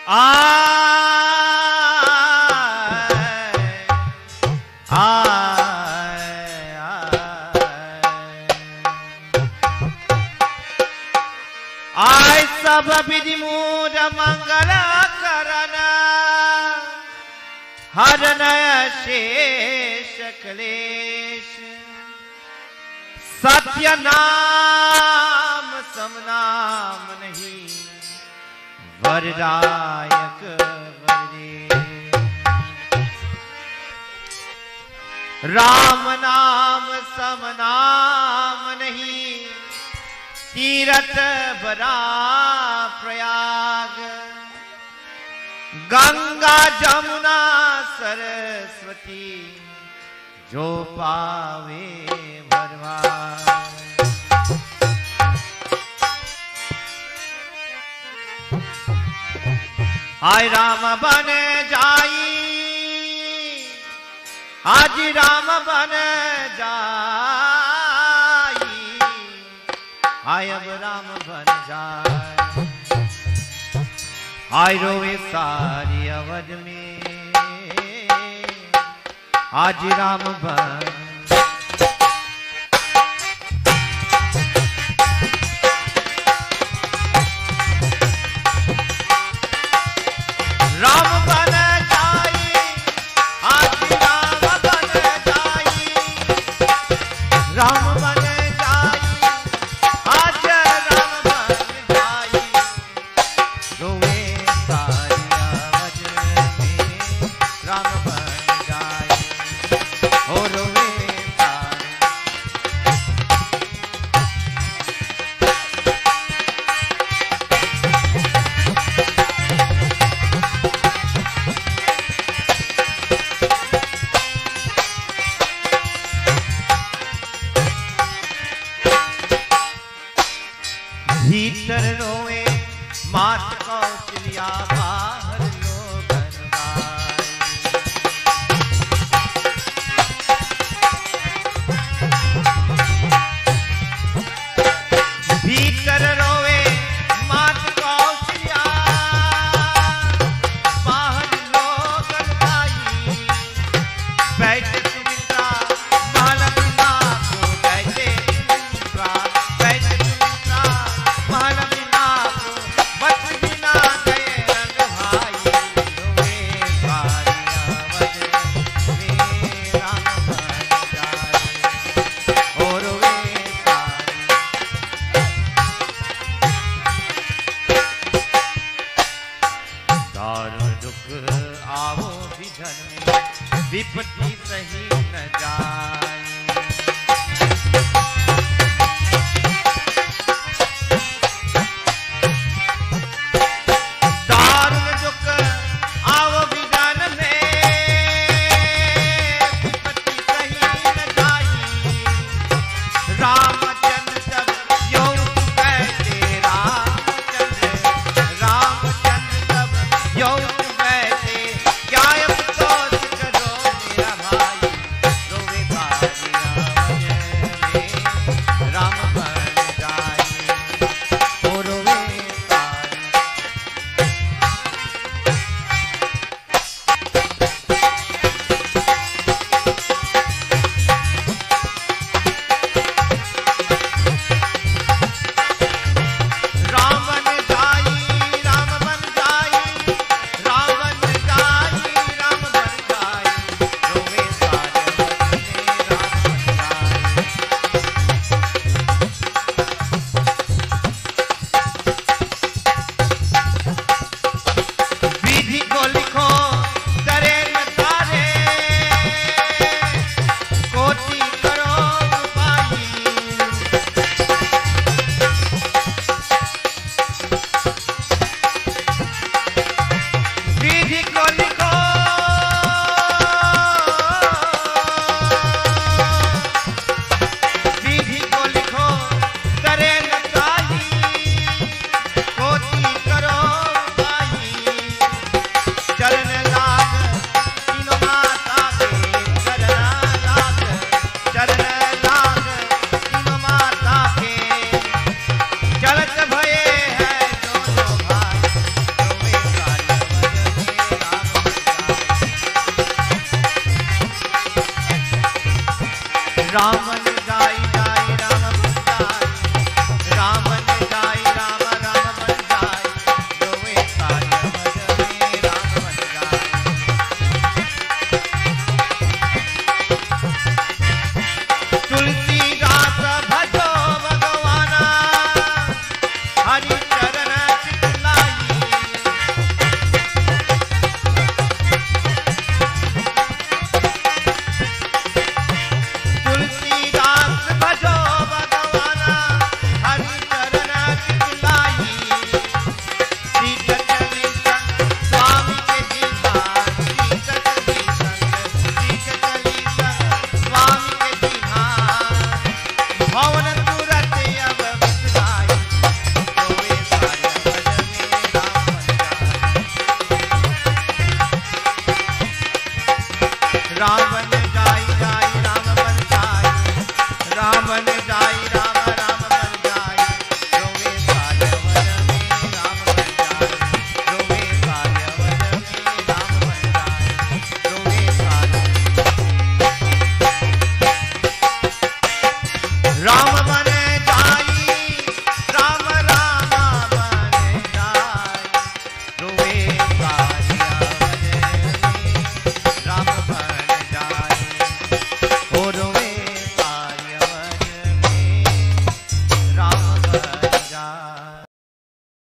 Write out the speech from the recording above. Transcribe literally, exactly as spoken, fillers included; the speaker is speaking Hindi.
आय सब विधि मूढ़ मंगल करन हरन शेष क्लेश सत्य नाम समनाम नहीं वरदायक वरदे राम नाम समनाम नहीं तीरथ बरा प्रयाग गंगा जमुना सरस्वती जो पावे भरवार हाय राम बन जाई आज राम बन जाई हाय अब राम बन जाए हाय रोवे सारी अवध में आज राम बन राम बन जाई आज राम बन जाई राम बन जाई आज राम बन जाई रोवे सारी अवध में राम बन जाई ओ रोवे भीतर रोए मात कौशल्या बाहर लोगन बाई भीतर रोए मात कौशल्या बाहर लोगन बाई बैठ सुमित्रा महालक्ष्मी को बैठे सुमित्रा बैठ सुमित्रा महालक्ष्मी को बच बिना गए रंग भाई रोवे सारी अवध में राम बन जाए ओ रोवे दारुण दुख आवो विधन में विपत्ति सही न जाए दारुण दुख आवो विधन में विपत्ति सही न जाई रामचंद्र सब यो बैठे रामचंद्र रामचंद्र सब यो बैठे क्या अफसोस करो मेरा भाई रोवे बार राम